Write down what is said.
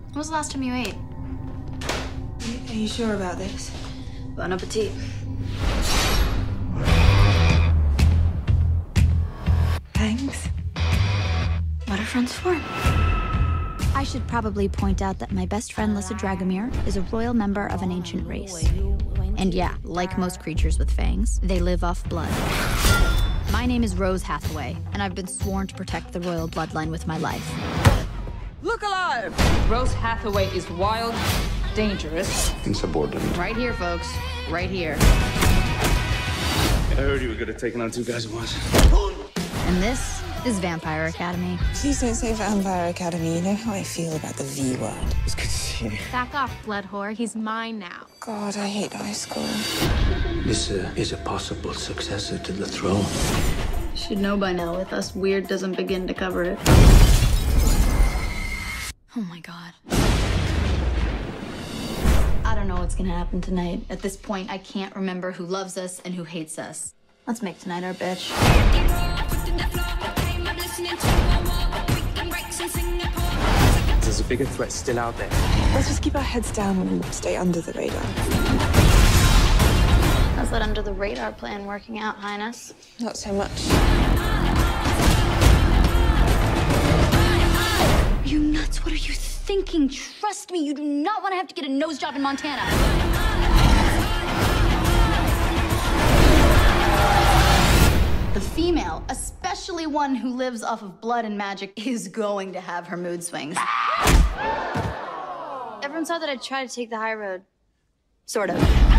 When was the last time you ate? Are you sure about this? Bon appetit. Thanks. What are friends for? I should probably point out that my best friend, Lyssa Dragomir, is a royal member of an ancient race. And yeah, like most creatures with fangs, they live off blood. My name is Rose Hathaway, and I've been sworn to protect the royal bloodline with my life. Look alive! Rose Hathaway is wild, dangerous, insubordinate. Right here, folks. Right here. I heard you were good at taking on two guys at once. And this is Vampire Academy. Please don't say Vampire Academy. You know how I feel about the V word. It's good to see you. Back off, blood whore. He's mine now. God, I hate high school. This is a possible successor to the throne. Should know by now if us weird doesn't begin to cover it. Oh my god. I don't know what's gonna happen tonight. At this point, I can't remember who loves us and who hates us. Let's make tonight our bitch. There's a bigger threat still out there. Let's just keep our heads down and stay under the radar. How's that under the radar plan working out, Highness? Not so much. Are you nuts? What are you thinking? Trust me, you do not want to have to get a nose job in Montana. The female, especially one who lives off of blood and magic, is going to have her mood swings. Everyone saw that I tried to take the high road. Sort of.